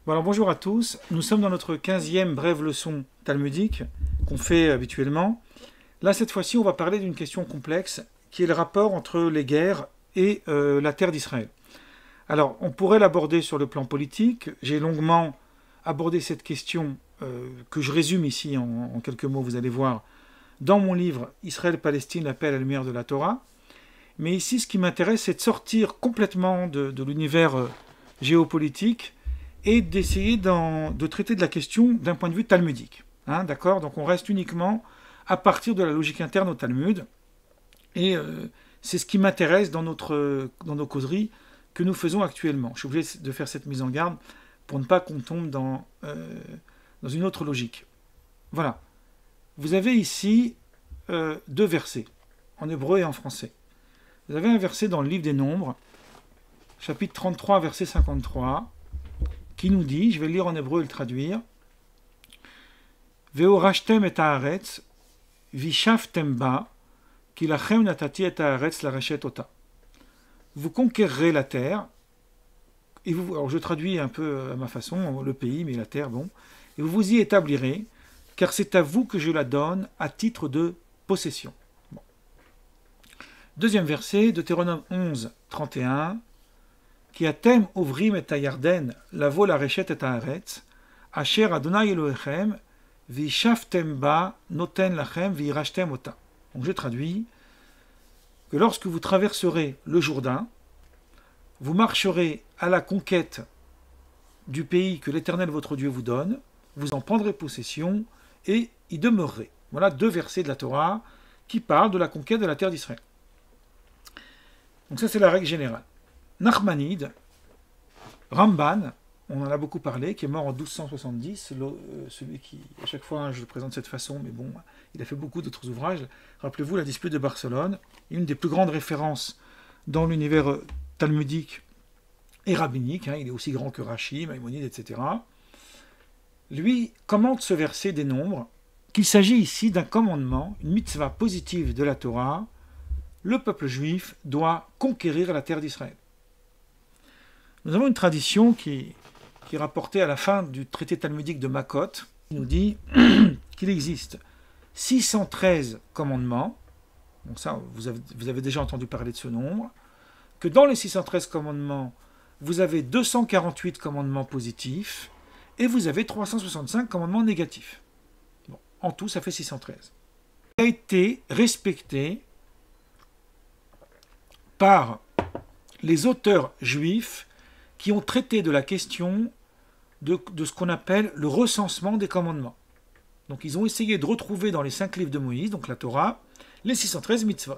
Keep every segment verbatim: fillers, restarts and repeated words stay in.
Bon alors bonjour à tous, nous sommes dans notre quinzième brève leçon talmudique qu'on fait habituellement. Là cette fois-ci on va parler d'une question complexe qui est le rapport entre les guerres et euh, la terre d'Israël. Alors on pourrait l'aborder sur le plan politique, j'ai longuement abordé cette question euh, que je résume ici en, en quelques mots, vous allez voir, dans mon livre Israël-Palestine, l'appel à la lumière de la Torah. Mais ici ce qui m'intéresse c'est de sortir complètement de, de l'univers euh, géopolitique et d'essayer de traiter de la question d'un point de vue talmudique. Hein, d'accord ? Donc on reste uniquement à partir de la logique interne au Talmud. Et euh, c'est ce qui m'intéresse dans, notre, dans nos causeries que nous faisons actuellement. Je suis obligé de faire cette mise en garde pour ne pas qu'on tombe dans, euh, dans une autre logique. Voilà. Vous avez ici euh, deux versets, en hébreu et en français. Vous avez un verset dans le livre des Nombres, chapitre trente-trois, verset cinquante-trois, qui nous dit, je vais le lire en hébreu et le traduire, Ve'orashtem et haaretz, vishaftem ba, ki lachem natati et haaretz larachet ota. Vous conquérerez la terre, et vous, alors je traduis un peu à ma façon, le pays, mais la terre, bon, et vous vous y établirez, car c'est à vous que je la donne à titre de possession. Bon. Deuxième verset, Deutéronome onze, trente et un, Ki atem ovrim et hayarden lavo larechet et haaretz, asher Adonai Elohechem, vishaftem ba noten lachem virashtem ota. Donc je traduis que lorsque vous traverserez le Jourdain, vous marcherez à la conquête du pays que l'Éternel votre Dieu vous donne, vous en prendrez possession et y demeurerez. Voilà deux versets de la Torah qui parlent de la conquête de la terre d'Israël. Donc ça c'est la règle générale. Nachmanide, Ramban, on en a beaucoup parlé, qui est mort en douze cent soixante-dix, celui qui, à chaque fois je le présente de cette façon, mais bon, il a fait beaucoup d'autres ouvrages. Rappelez-vous la dispute de Barcelone, une des plus grandes références dans l'univers talmudique et rabbinique, hein, il est aussi grand que Rashi, Maïmonide, et cetera. Lui commente ce verset des Nombres, qu'il s'agit ici d'un commandement, une mitzvah positive de la Torah, le peuple juif doit conquérir la terre d'Israël. Nous avons une tradition qui, qui est rapportée à la fin du traité talmudique de Makot, qui nous dit qu'il existe six cent treize commandements, donc ça vous avez, vous avez déjà entendu parler de ce nombre, que dans les six cent treize commandements, vous avez deux cent quarante-huit commandements positifs, et vous avez trois cent soixante-cinq commandements négatifs. Bon, en tout, ça fait six cent treize. Il a été respecté par les auteurs juifs qui ont traité de la question de, de ce qu'on appelle le recensement des commandements. Donc ils ont essayé de retrouver dans les cinq livres de Moïse, donc la Torah, les six cent treize mitzvot.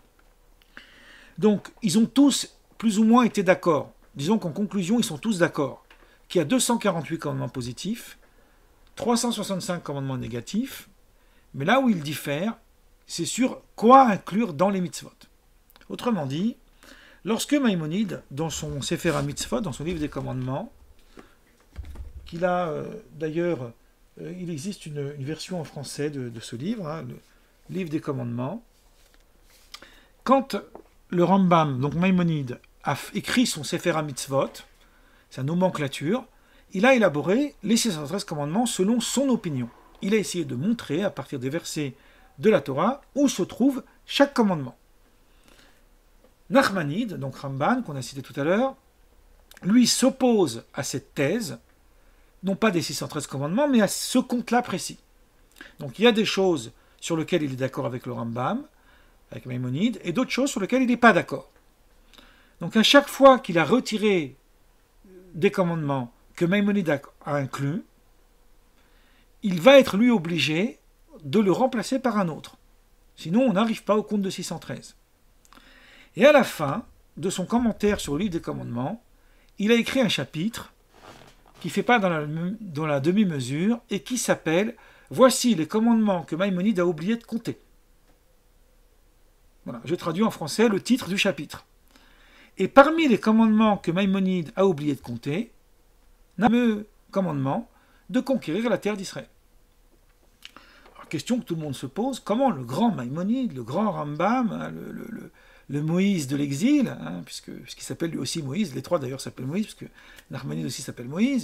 Donc ils ont tous plus ou moins été d'accord. Disons qu'en conclusion, ils sont tous d'accord qu'il y a deux cent quarante-huit commandements positifs, trois cent soixante-cinq commandements négatifs, mais là où ils diffèrent, c'est sur quoi inclure dans les mitzvot. Autrement dit, lorsque Maïmonide, dans son Sefer HaMitzvot, dans son livre des commandements, qu'il a euh, d'ailleurs, euh, il existe une, une version en français de, de ce livre, hein, le livre des commandements, quand le Rambam, donc Maïmonide, a écrit son Sefer HaMitzvot, sa nomenclature, il a élaboré les six cent treize commandements selon son opinion. Il a essayé de montrer, à partir des versets de la Torah, où se trouve chaque commandement. Nachmanide, donc Ramban, qu'on a cité tout à l'heure, lui s'oppose à cette thèse, non pas des six cent treize commandements, mais à ce compte-là précis. Donc il y a des choses sur lesquelles il est d'accord avec le Rambam, avec Maïmonide, et d'autres choses sur lesquelles il n'est pas d'accord. Donc à chaque fois qu'il a retiré des commandements que Maïmonide a, a inclus, il va être lui obligé de le remplacer par un autre. Sinon on n'arrive pas au compte de six cent treize. Et à la fin de son commentaire sur le livre des commandements, il a écrit un chapitre qui ne fait pas dans la, dans la demi-mesure et qui s'appelle « Voici les commandements que Maïmonide a oublié de compter ». Voilà, je traduis en français le titre du chapitre. Et parmi les commandements que Maïmonide a oublié de compter, il y a le commandement de conquérir la terre d'Israël. Alors, question que tout le monde se pose, comment le grand Maïmonide, le grand Rambam, hein, le, le, le le Moïse de l'exil, hein, puisque, puisqu'il s'appelle lui aussi Moïse, les trois d'ailleurs s'appellent Moïse, puisque Nachmanide aussi s'appelle Moïse,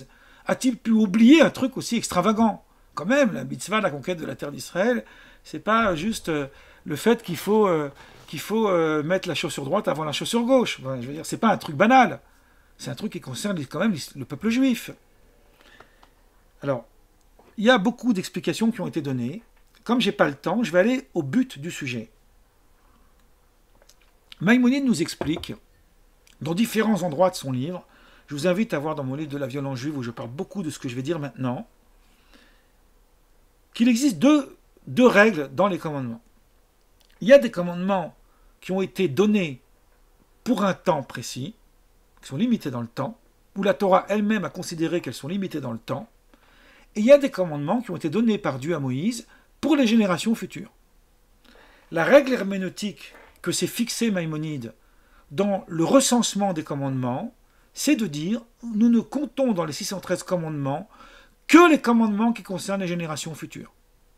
a-t-il pu oublier un truc aussi extravagant? Quand même, la mitzvah, la conquête de la terre d'Israël, c'est pas juste euh, le fait qu'il faut, euh, qu'il faut euh, mettre la chaussure droite avant la chaussure gauche. Enfin, je veux dire, c'est pas un truc banal. C'est un truc qui concerne quand même le peuple juif. Alors, il y a beaucoup d'explications qui ont été données. Comme j'ai pas le temps, je vais aller au but du sujet. Maïmonide nous explique, dans différents endroits de son livre, je vous invite à voir dans mon livre de la violence juive, où je parle beaucoup de ce que je vais dire maintenant, qu'il existe deux, deux règles dans les commandements. Il y a des commandements qui ont été donnés pour un temps précis, qui sont limités dans le temps, où la Torah elle-même a considéré qu'elles sont limitées dans le temps, et il y a des commandements qui ont été donnés par Dieu à Moïse pour les générations futures. La règle herméneutique que s'est fixée Maïmonide dans le recensement des commandements, c'est de dire, nous ne comptons dans les six cent treize commandements que les commandements qui concernent les générations futures.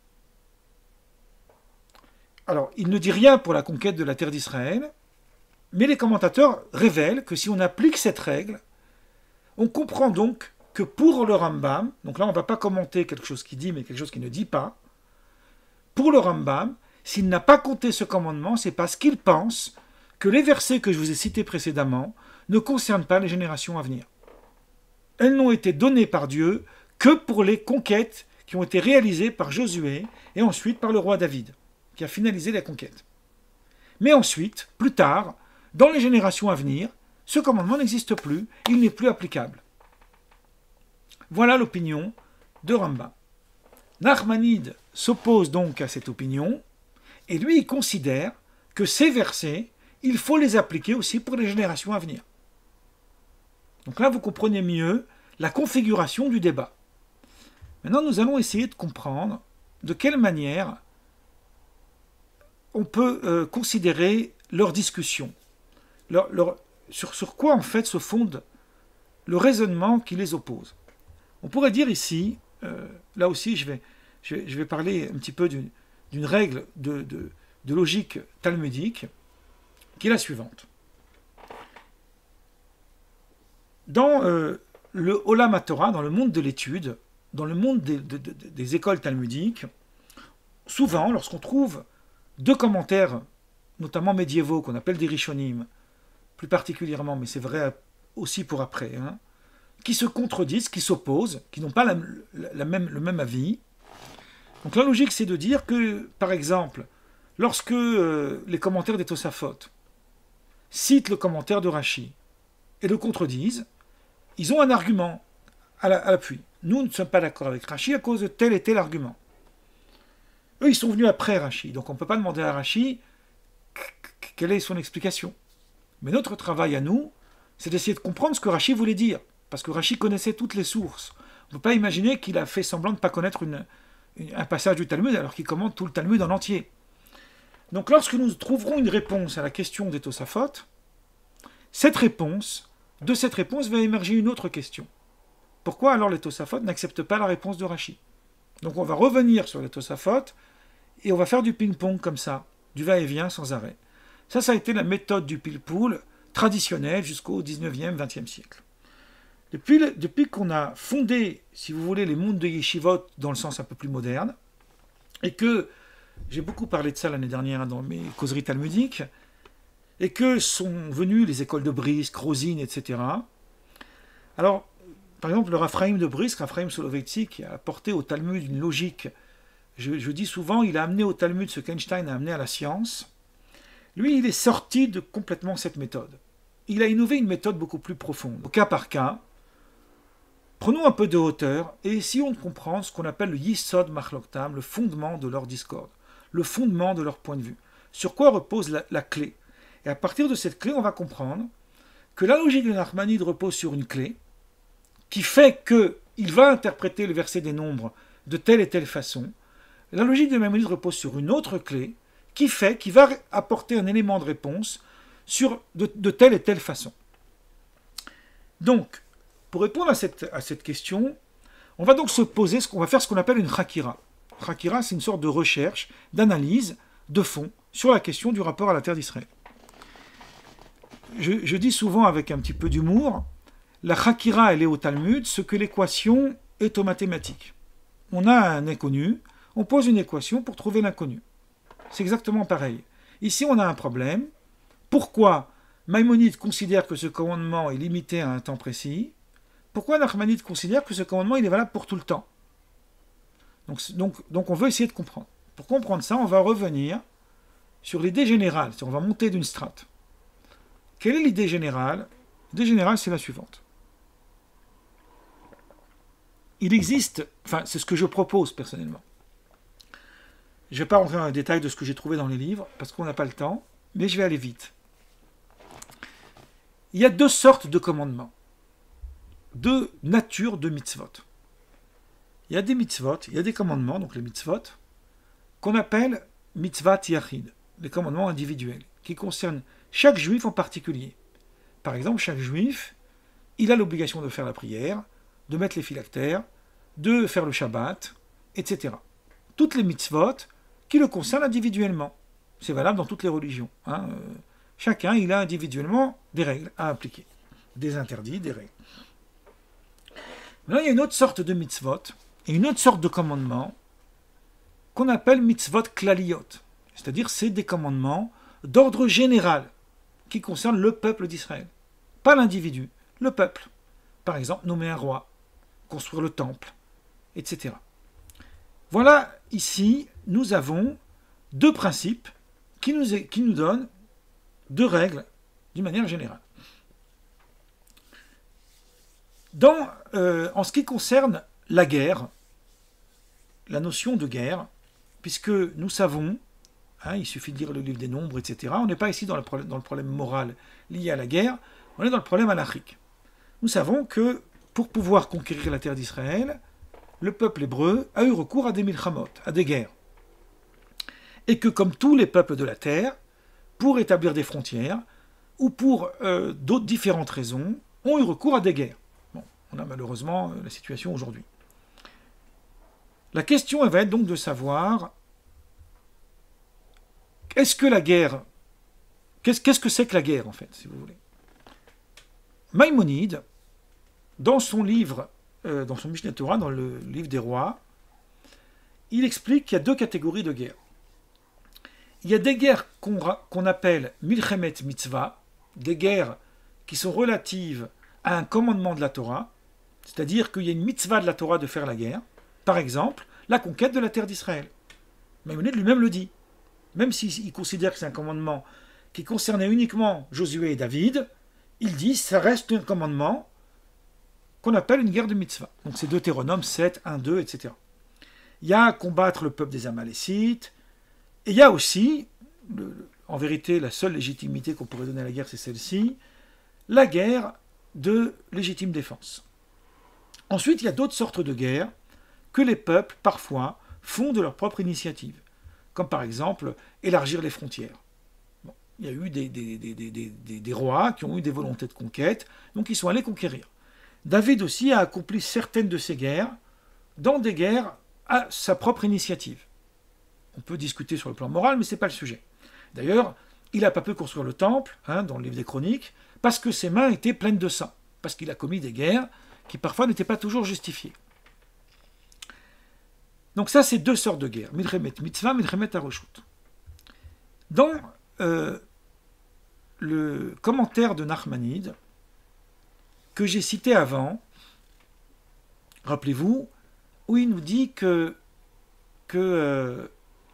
Alors, il ne dit rien pour la conquête de la terre d'Israël, mais les commentateurs révèlent que si on applique cette règle, on comprend donc que pour le Rambam, donc là on ne va pas commenter quelque chose qui dit, mais quelque chose qui ne dit pas, pour le Rambam, s'il n'a pas compté ce commandement, c'est parce qu'il pense que les versets que je vous ai cités précédemment ne concernent pas les générations à venir. Elles n'ont été données par Dieu que pour les conquêtes qui ont été réalisées par Josué et ensuite par le roi David, qui a finalisé la conquête. Mais ensuite, plus tard, dans les générations à venir, ce commandement n'existe plus, il n'est plus applicable. Voilà l'opinion de Rambam. Nachmanide s'oppose donc à cette opinion, et lui il considère que ces versets, il faut les appliquer aussi pour les générations à venir. Donc là, vous comprenez mieux la configuration du débat. Maintenant, nous allons essayer de comprendre de quelle manière on peut euh, considérer leur discussion. Leur, leur, sur, sur quoi, en fait, se fonde le raisonnement qui les oppose. On pourrait dire ici, euh, là aussi, je vais, je, vais, je vais parler un petit peu d'une, d'une règle de, de, de logique talmudique, qui est la suivante. Dans euh, le Olam HaTorah, dans le monde de l'étude, dans le monde des, de, de, des écoles talmudiques, souvent, lorsqu'on trouve deux commentaires, notamment médiévaux, qu'on appelle des Rishonim, plus particulièrement, mais c'est vrai aussi pour après, hein, qui se contredisent, qui s'opposent, qui n'ont pas la, la même, le même avis. Donc la logique, c'est de dire que, par exemple, lorsque euh, les commentaires des Tosafot citent le commentaire de Rashi et le contredisent, ils ont un argument à l'appui. Nous ne sommes pas d'accord avec Rashi à cause de tel et tel argument. Eux, ils sont venus après Rashi, donc on ne peut pas demander à Rashi quelle est son explication. Mais notre travail à nous, c'est d'essayer de comprendre ce que Rashi voulait dire, parce que Rashi connaissait toutes les sources. On ne peut pas imaginer qu'il a fait semblant de ne pas connaître une, une, un passage du Talmud alors qu'il commente tout le Talmud en entier. Donc lorsque nous trouverons une réponse à la question des Tosafot, cette réponse, de cette réponse va émerger une autre question. Pourquoi alors les Tosafot n'acceptent pas la réponse de Rashi? Donc on va revenir sur les Tosafot et on va faire du ping-pong comme ça, du va-et-vient sans arrêt. Ça, ça a été la méthode du pile-poule traditionnelle jusqu'au dix-neuvième, vingtième siècle. Depuis, le, depuis qu'on a fondé, si vous voulez, les mondes de yeshivot dans le sens un peu plus moderne, et que, j'ai beaucoup parlé de ça l'année dernière dans mes causeries talmudiques, et que sont venues les écoles de Brisk, Rosine, et cetera. Alors, par exemple, le Raphaïm de Brisk, Raphaïm Soloveitchi, qui a apporté au Talmud une logique, je, je dis souvent, il a amené au Talmud ce qu'Einstein a amené à la science. Lui, il est sorti de complètement cette méthode. Il a innové une méthode beaucoup plus profonde. Au cas par cas, prenons un peu de hauteur et essayons de comprendre ce qu'on appelle le Yisod Machloktam, le fondement de leur discorde, le fondement de leur point de vue. Sur quoi repose la, la clé? Et à partir de cette clé, on va comprendre que la logique de Nachmanide repose sur une clé qui fait qu'il va interpréter le verset des nombres de telle et telle façon. La logique de Maïmonide repose sur une autre clé qui fait qu'il va apporter un élément de réponse sur de, de telle et telle façon. Donc, pour répondre à cette, à cette question, on va donc se poser, on va faire ce qu'on appelle une chakira. Chakira, c'est une sorte de recherche, d'analyse de fond sur la question du rapport à la terre d'Israël. Je, je dis souvent avec un petit peu d'humour, la Chakira, elle est au Talmud, ce que l'équation est aux mathématiques. On a un inconnu, on pose une équation pour trouver l'inconnu. C'est exactement pareil. Ici, on a un problème. Pourquoi Maïmonide considère que ce commandement est limité à un temps précis? Pourquoi Nachmanide considère que ce commandement il est valable pour tout le temps? donc, donc, donc on veut essayer de comprendre. Pour comprendre ça, on va revenir sur l'idée générale. On va monter d'une strate. Quelle est l'idée générale? L'idée générale, c'est la suivante. Il existe, enfin, c'est ce que je propose personnellement. Je ne vais pas rentrer dans les détails de ce que j'ai trouvé dans les livres, parce qu'on n'a pas le temps, mais je vais aller vite. Il y a deux sortes de commandements, deux natures de mitzvot. Il y a des mitzvot, il y a des commandements, donc les mitzvot, qu'on appelle mitzvat yachid, les commandements individuels, qui concernent chaque juif en particulier. Par exemple, chaque juif, il a l'obligation de faire la prière, de mettre les phylactères, de faire le Shabbat, et cetera. Toutes les mitzvot qui le concernent individuellement. C'est valable dans toutes les religions. Hein. Chacun, il a individuellement des règles à appliquer, des interdits, des règles. Maintenant, il y a une autre sorte de mitzvot, et une autre sorte de commandement, qu'on appelle mitzvot klaliyot. C'est-à-dire, c'est des commandements d'ordre général, qui concernent le peuple d'Israël. Pas l'individu, le peuple. Par exemple, nommer un roi, construire le temple, et cetera. Voilà, ici, nous avons deux principes qui nous, qui nous donnent deux règles d'une manière générale. Dans, euh, en ce qui concerne la guerre, la notion de guerre, puisque nous savons, hein, il suffit de lire le livre des Nombres, et cetera, on n'est pas ici dans le, problème, dans le problème moral lié à la guerre, on est dans le problème halachique. Nous savons que pour pouvoir conquérir la terre d'Israël, le peuple hébreu a eu recours à des milchamot, à des guerres. Et que comme tous les peuples de la terre, pour établir des frontières, ou pour euh, d'autres différentes raisons, ont eu recours à des guerres. Bon, on a malheureusement euh, la situation aujourd'hui. La question elle va être donc de savoir, est-ce que la guerre, qu'est-ce, qu'est-ce que c'est que la guerre en fait, si vous voulez? Maïmonide, dans son livre, euh, dans son Mishneh Torah, dans le livre des rois, il explique qu'il y a deux catégories de guerres. Il y a des guerres qu'on, qu'on appelle milchemet mitzvah, des guerres qui sont relatives à un commandement de la Torah, c'est-à-dire qu'il y a une mitzvah de la Torah de faire la guerre, par exemple, la conquête de la terre d'Israël. Maïmonide lui-même le dit. Même s'il considère que c'est un commandement qui concernait uniquement Josué et David, il dit que ça reste un commandement qu'on appelle une guerre de mitzvah. Donc c'est Deutéronome sept, un, deux, et cetera. Il y a combattre le peuple des Amalécites, et il y a aussi, le, en vérité, la seule légitimité qu'on pourrait donner à la guerre, c'est celle-ci, la guerre de légitime défense. Ensuite, il y a d'autres sortes de guerres que les peuples, parfois, font de leur propre initiative, comme par exemple élargir les frontières. Bon, il y a eu des, des, des, des, des, des rois qui ont eu des volontés de conquête, donc ils sont allés conquérir. David aussi a accompli certaines de ces guerres dans des guerres à sa propre initiative. On peut discuter sur le plan moral, mais ce n'est pas le sujet. D'ailleurs, il n'a pas pu construire le temple, hein, dans le livre des Chroniques, parce que ses mains étaient pleines de sang, parce qu'il a commis des guerres qui parfois n'étaient pas toujours justifiées. Donc ça, c'est deux sortes de guerres, milchemet mitzvah, milchemet haroshut. Dans euh, le commentaire de Nachmanide, que j'ai cité avant, rappelez-vous, où il nous dit que, que, euh,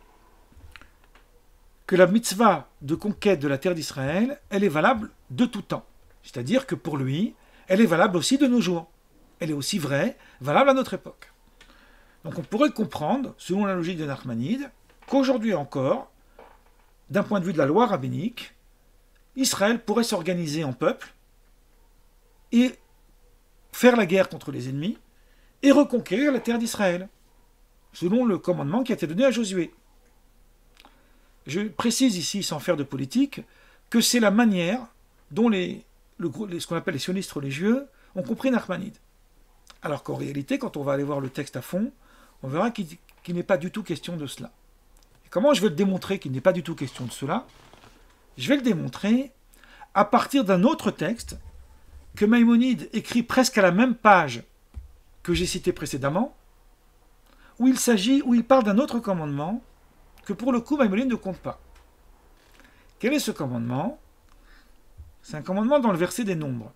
que la mitzvah de conquête de la terre d'Israël, elle est valable de tout temps. C'est-à-dire que pour lui, elle est valable aussi de nos jours. Elle est aussi vraie, valable à notre époque. Donc on pourrait comprendre, selon la logique de Nachmanide, qu'aujourd'hui encore, d'un point de vue de la loi rabbinique, Israël pourrait s'organiser en peuple et faire la guerre contre les ennemis et reconquérir la terre d'Israël, selon le commandement qui a été donné à Josué. Je précise ici, sans faire de politique, que c'est la manière dont les, le, ce qu'on appelle les sionistes religieux ont compris Nachmanide. Alors qu'en réalité, quand on va aller voir le texte à fond, on verra qu'il, qu'il n'est pas du tout question de cela. Et comment je vais le démontrer qu'il n'est pas du tout question de cela? Je vais le démontrer à partir d'un autre texte que Maïmonide écrit presque à la même page que j'ai cité précédemment, où il s'agit, où il parle d'un autre commandement que pour le coup Maïmonide ne compte pas. Quel est ce commandement? C'est un commandement dans le verset des Nombres.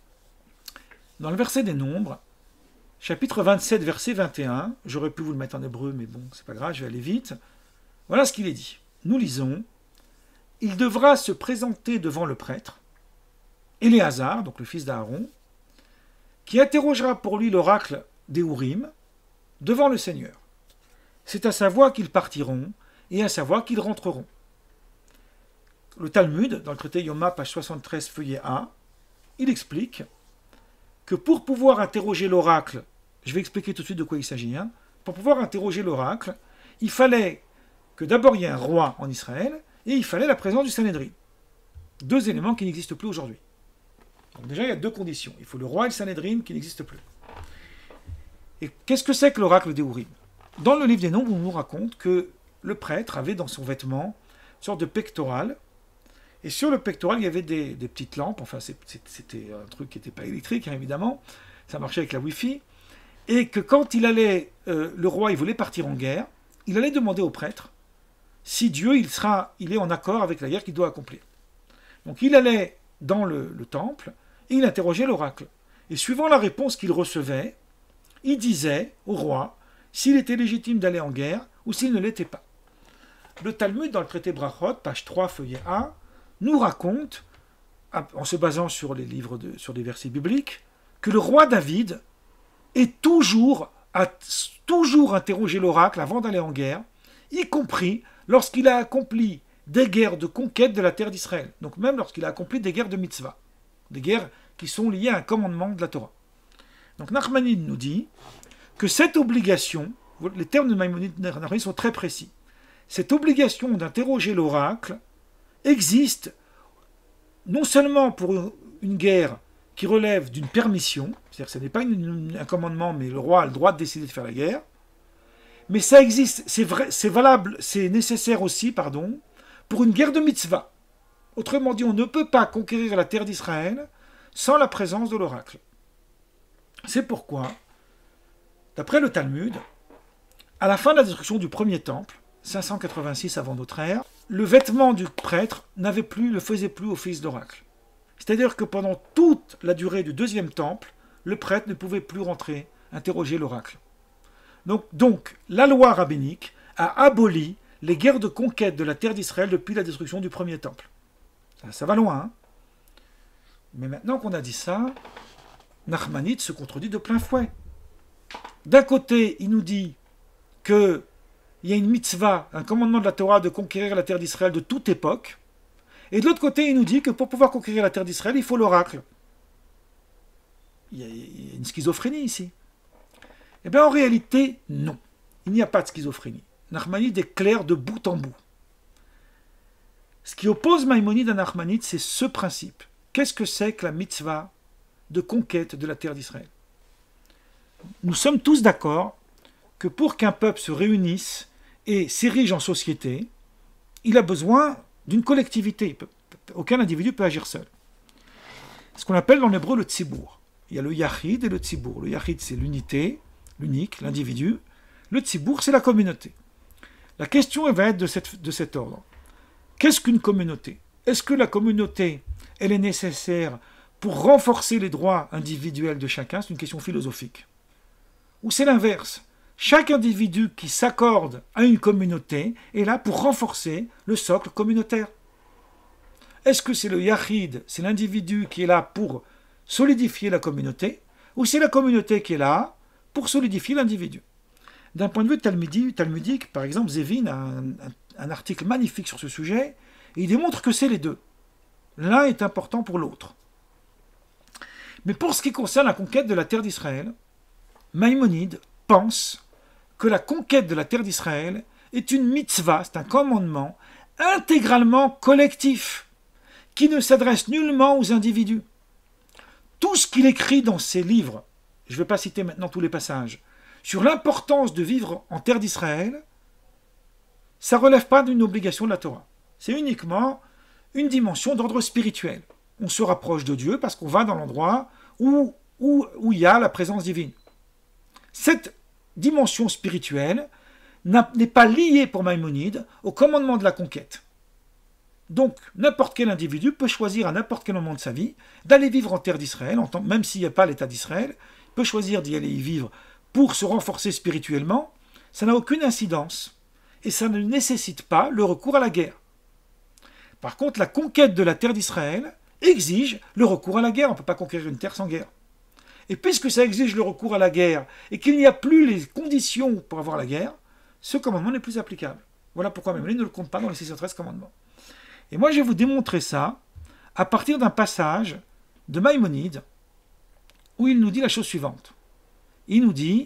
Dans le verset des Nombres, chapitre vingt-sept, verset vingt et un, j'aurais pu vous le mettre en hébreu, mais bon, c'est pas grave, je vais aller vite. Voilà ce qu'il est dit. Nous lisons: il devra se présenter devant le prêtre, Éléazar, donc le fils d'Aaron, qui interrogera pour lui l'oracle des Urim devant le Seigneur. C'est à sa voix qu'ils partiront et à sa voix qu'ils rentreront. Le Talmud, dans le traité Yoma, page soixante-treize, feuillet A, il explique que pour pouvoir interroger l'oracle, je vais expliquer tout de suite de quoi il s'agit, hein, pour pouvoir interroger l'oracle, il fallait que d'abord il y ait un roi en Israël et il fallait la présence du Sanhédrin. Deux éléments qui n'existent plus aujourd'hui. Donc déjà, il y a deux conditions. Il faut le roi et le Sanhédrin qui n'existent plus. Et qu'est-ce que c'est que l'oracle des Urim? Dans le livre des Nombres, on nous raconte que le prêtre avait dans son vêtement une sorte de pectoral. Et sur le pectoral, il y avait des, des petites lampes. Enfin, c'était un truc qui n'était pas électrique, hein, évidemment. Ça marchait avec la Wi-Fi. Et que quand il allait, euh, le roi, il voulait partir en guerre, il allait demander au prêtre si Dieu, il, sera, il est en accord avec la guerre qu'il doit accomplir. Donc il allait dans le, le temple et il interrogeait l'oracle. Et suivant la réponse qu'il recevait, il disait au roi s'il était légitime d'aller en guerre ou s'il ne l'était pas. Le Talmud, dans le traité Brachot, page trois, feuillet A, nous raconte, en se basant sur les livres, de, sur des versets bibliques, que le roi David est toujours, a toujours interrogé l'oracle avant d'aller en guerre, y compris lorsqu'il a accompli des guerres de conquête de la terre d'Israël. Donc même lorsqu'il a accompli des guerres de mitzvah, des guerres qui sont liées à un commandement de la Torah. Donc Nachmanide nous dit que cette obligation, les termes de Maïmonide sont très précis, cette obligation d'interroger l'oracle existe non seulement pour une guerre qui relève d'une permission, c'est-à-dire que ce n'est pas une, un commandement, mais le roi a le droit de décider de faire la guerre, mais ça existe, c'est vrai, c'est valable, c'est nécessaire aussi, pardon, pour une guerre de mitzvah. Autrement dit, on ne peut pas conquérir la terre d'Israël sans la présence de l'oracle. C'est pourquoi, d'après le Talmud, à la fin de la destruction du premier temple, cinq cent quatre-vingt-six avant notre ère, le vêtement du prêtre n'avait plus, ne faisait plus office d'oracle. C'est-à-dire que pendant toute la durée du deuxième temple, le prêtre ne pouvait plus rentrer, interroger l'oracle. Donc, donc, la loi rabbinique a aboli les guerres de conquête de la terre d'Israël depuis la destruction du premier temple. Ça, ça va loin, hein. Mais maintenant qu'on a dit ça, Nachmanide se contredit de plein fouet. D'un côté, il nous dit qu'il y a une mitzvah, un commandement de la Torah de conquérir la terre d'Israël de toute époque, et de l'autre côté, il nous dit que pour pouvoir conquérir la terre d'Israël, il faut l'oracle. Il y a, il y a une schizophrénie ici. Eh bien, en réalité, non. Il n'y a pas de schizophrénie. Nachmanide est clair de bout en bout. Ce qui oppose Maïmonide à Nachmanide, c'est ce principe. Qu'est-ce que c'est que la mitzvah de conquête de la terre d'Israël? Nous sommes tous d'accord que pour qu'un peuple se réunisse et s'érige en société, il a besoin d'une collectivité. Aucun individu ne peut agir seul. Ce qu'on appelle dans l'hébreu le tzibur. Il y a le yachid et le tzibur. Le yachid, c'est l'unité, l'unique, l'individu. Le tzibur, c'est la communauté. La question elle va être de, cette, de cet ordre. Qu'est-ce qu'une communauté? Est-ce que la communauté, elle est nécessaire pour renforcer les droits individuels de chacun? C'est une question philosophique. Ou c'est l'inverse? Chaque individu qui s'accorde à une communauté est là pour renforcer le socle communautaire. Est-ce que c'est le yachid, c'est l'individu qui est là pour solidifier la communauté, ou c'est la communauté qui est là pour solidifier l'individu? D'un point de vue talmudique, talmudique, par exemple, Zevin a un, un, un article magnifique sur ce sujet, et il démontre que c'est les deux. L'un est important pour l'autre. Mais pour ce qui concerne la conquête de la terre d'Israël, Maïmonide pense que la conquête de la terre d'Israël est une mitzvah, c'est un commandement intégralement collectif, qui ne s'adresse nullement aux individus. Tout ce qu'il écrit dans ses livres, je ne vais pas citer maintenant tous les passages, sur l'importance de vivre en terre d'Israël, ça ne relève pas d'une obligation de la Torah. C'est uniquement une dimension d'ordre spirituel. on se rapproche de Dieu parce qu'on va dans l'endroit où, où, où il y a la présence divine. Cette dimension spirituelle n'est pas liée pour Maïmonide au commandement de la conquête. Donc, n'importe quel individu peut choisir à n'importe quel moment de sa vie d'aller vivre en terre d'Israël, même s'il n'y a pas l'État d'Israël, il peut choisir d'y aller y vivre pour se renforcer spirituellement. Ça n'a aucune incidence et ça ne nécessite pas le recours à la guerre. Par contre, la conquête de la terre d'Israël exige le recours à la guerre. On ne peut pas conquérir une terre sans guerre. Et puisque ça exige le recours à la guerre et qu'il n'y a plus les conditions pour avoir la guerre, ce commandement n'est plus applicable. Voilà pourquoi Maïmonide ne le compte pas dans les six cent treize commandements. Et moi, je vais vous démontrer ça à partir d'un passage de Maïmonide où il nous dit la chose suivante. Il nous dit,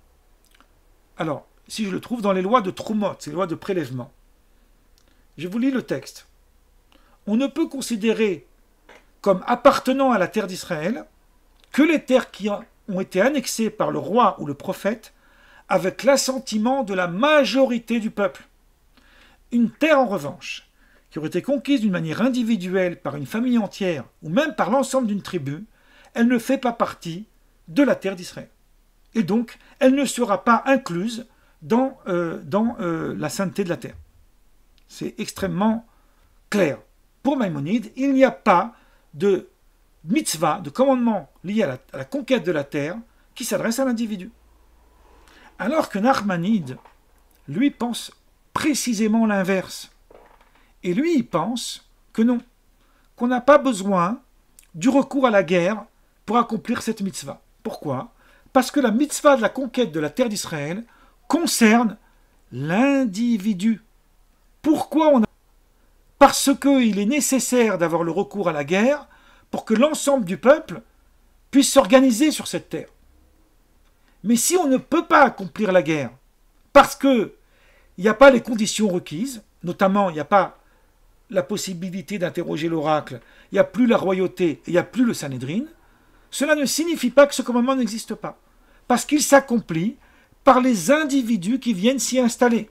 alors, si je le trouve dans les lois de Troumot, ces lois de prélèvement, je vous lis le texte. On ne peut considérer comme appartenant à la terre d'Israël que les terres qui ont été annexées par le roi ou le prophète avec l'assentiment de la majorité du peuple. Une terre, en revanche, qui aurait été conquise d'une manière individuelle par une famille entière ou même par l'ensemble d'une tribu, elle ne fait pas partie de la terre d'Israël. Et donc, elle ne sera pas incluse dans, euh, dans euh, la sainteté de la terre. C'est extrêmement clair. Pour Maïmonide, il n'y a pas de mitzvah, de commandement lié à la, à la conquête de la terre qui s'adresse à l'individu. Alors que Nachmanide, lui, pense précisément l'inverse. Et lui, il pense que non, qu'on n'a pas besoin du recours à la guerre pour accomplir cette mitzvah. Pourquoi ? Parce que la mitzvah de la conquête de la terre d'Israël concerne l'individu. Pourquoi on a... Parce qu'il est nécessaire d'avoir le recours à la guerre pour que l'ensemble du peuple puisse s'organiser sur cette terre. Mais si on ne peut pas accomplir la guerre, parce qu'il n'y a pas les conditions requises, notamment il n'y a pas la possibilité d'interroger l'oracle, il n'y a plus la royauté, il n'y a plus le Sanhédrin, cela ne signifie pas que ce commandement n'existe pas, parce qu'il s'accomplit par les individus qui viennent s'y installer.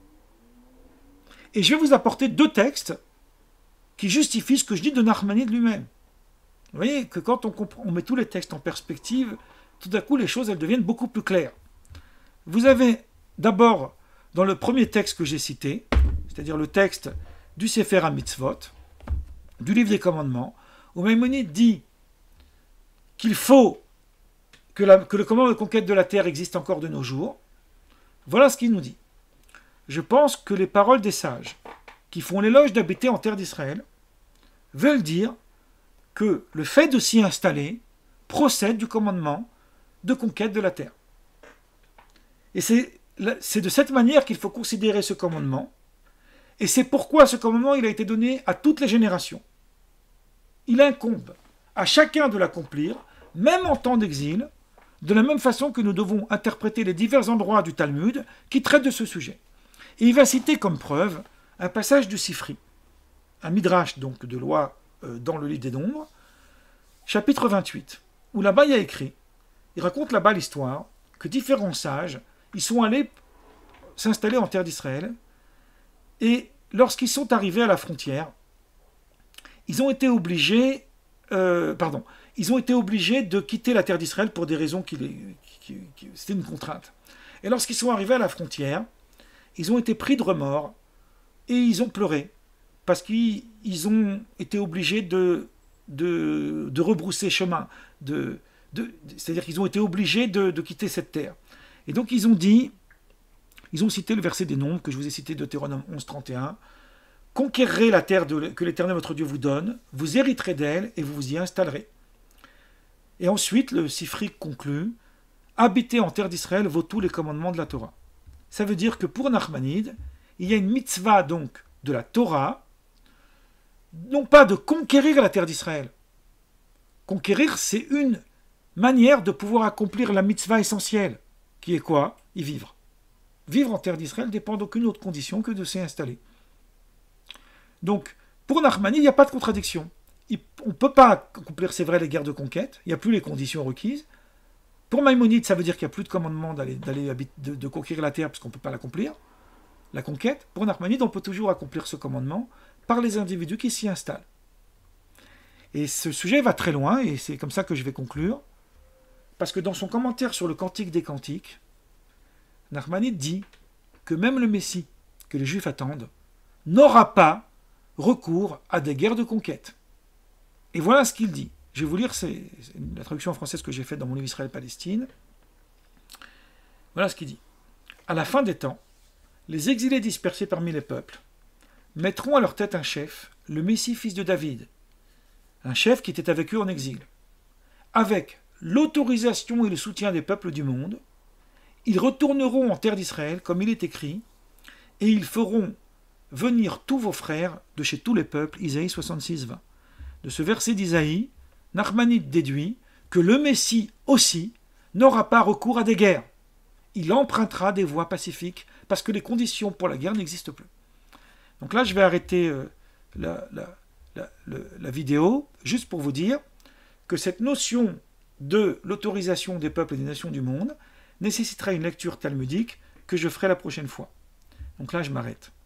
Et je vais vous apporter deux textes qui justifient ce que je dis de Nachmanide lui-même. Vous voyez que quand on, comprend, on met tous les textes en perspective, tout à coup les choses elles deviennent beaucoup plus claires. Vous avez d'abord, dans le premier texte que j'ai cité, c'est-à-dire le texte du Sefer HaMitzvot, du livre des commandements, où Maïmonide dit qu'il faut que, la, que le commandement de conquête de la terre existe encore de nos jours. Voilà ce qu'il nous dit. Je pense que les paroles des sages qui font l'éloge d'habiter en terre d'Israël veulent dire que le fait de s'y installer procède du commandement de conquête de la terre. Et c'est, c'est de cette manière qu'il faut considérer ce commandement, et c'est pourquoi ce commandement il a été donné à toutes les générations. Il incombe à chacun de l'accomplir, même en temps d'exil, de la même façon que nous devons interpréter les divers endroits du Talmud qui traitent de ce sujet. Et il va citer comme preuve un passage du Sifri, un midrash donc de loi euh, dans le livre des Nombres, chapitre vingt-huit, où là-bas il y a écrit, il raconte là-bas l'histoire que différents sages, ils sont allés s'installer en terre d'Israël, et lorsqu'ils sont arrivés à la frontière, ils ont été obligés, euh, pardon, ils ont été obligés de quitter la terre d'Israël pour des raisons qui, les, qui, qui c'était une contrainte. Et lorsqu'ils sont arrivés à la frontière, ils ont été pris de remords et ils ont pleuré parce qu'ils ils ont été obligés de, de, de rebrousser chemin, de, de, c'est-à-dire qu'ils ont été obligés de, de quitter cette terre. Et donc ils ont dit, ils ont cité le verset des Nombres que je vous ai cité de Deutéronome onze, trente et un, « Conquérez la terre de, que l'Éternel votre Dieu vous donne, vous hériterez d'elle et vous vous y installerez. » Et ensuite, le Sifri conclut, « Habiter en terre d'Israël vaut tous les commandements de la Torah. » Ça veut dire que pour Nachmanide, il y a une mitzvah donc de la Torah, non pas de conquérir la terre d'Israël. Conquérir, c'est une manière de pouvoir accomplir la mitzvah essentielle, qui est quoi ? Y vivre. Vivre en terre d'Israël dépend d'aucune autre condition que de s'y installer. Donc, pour Nachmanide, il n'y a pas de contradiction. Il, on ne peut pas accomplir, c'est vrai, les guerres de conquête, il n'y a plus les conditions requises. Pour Maïmonide, ça veut dire qu'il n'y a plus de commandement d'aller, d'aller de, de conquérir la terre, parce qu'on ne peut pas l'accomplir, la conquête. Pour Nachmanide, on peut toujours accomplir ce commandement par les individus qui s'y installent. Et ce sujet va très loin, et c'est comme ça que je vais conclure, parce que dans son commentaire sur le Cantique des Cantiques, Nachmanides dit que même le Messie, que les Juifs attendent, n'aura pas recours à des guerres de conquête. Et voilà ce qu'il dit. Je vais vous lire, c'est la traduction en française que j'ai faite dans mon livre Israël-Palestine. Voilà ce qu'il dit. À la fin des temps, les exilés dispersés parmi les peuples mettront à leur tête un chef, le Messie fils de David, un chef qui était avec eux en exil. Avec l'autorisation et le soutien des peuples du monde, ils retourneront en terre d'Israël, comme il est écrit, et ils feront venir tous vos frères de chez tous les peuples, Isaïe soixante-six, vingt. De ce verset d'Isaïe, Nachmanides déduit que le Messie aussi n'aura pas recours à des guerres. Il empruntera des voies pacifiques parce que les conditions pour la guerre n'existent plus. Donc là, je vais arrêter euh, la, la, la, la, la vidéo juste pour vous dire que cette notion de l'autorisation des peuples et des nations du monde nécessitera une lecture talmudique que je ferai la prochaine fois. Donc là, je m'arrête.